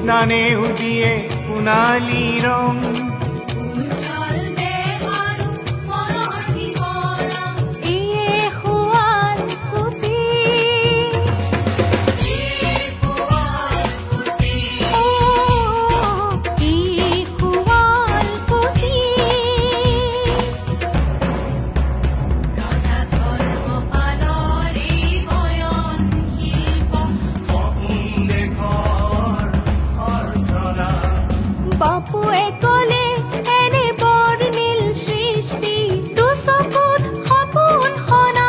স্নানে উদিয়ে সোণালী ৰং বাপুৱে কলে এনে বৰ্ণিল সৃষ্টি দুচকুত সপোন সনা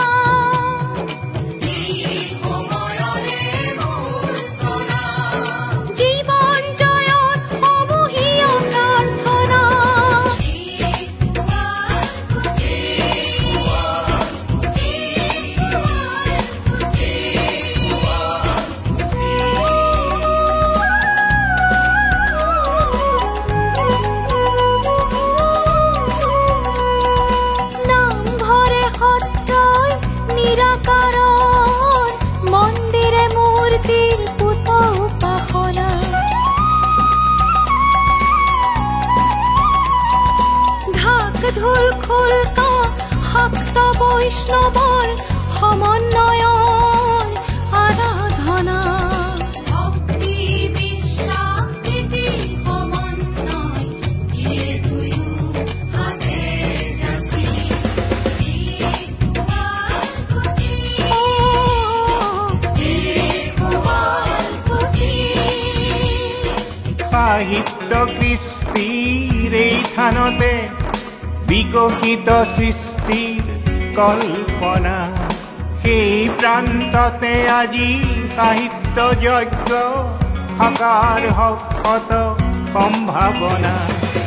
জীৱন জয়ত সমূহীয় প্ৰাৰ্থনা মন্দিৰে মূৰ্তিৰ পুত উপাসনা ঢাক ঢোল খোলকা শক্ত বৈষ্ণৱৰ সমন্বয়ৰ আৰাধনা ভক্তি বিশ্বাস প্ৰীতি সমন্বয় এই দুয়ো হাতে যাচি সাহিত্য কৃষ্টিৰ এই থানতে বিকশিত সৃষ্টিৰ কল্পনা সেই প্ৰান্ততে আজি সাহিত্য যজ্ঞ সাকাৰ হকত সম্ভাৱনা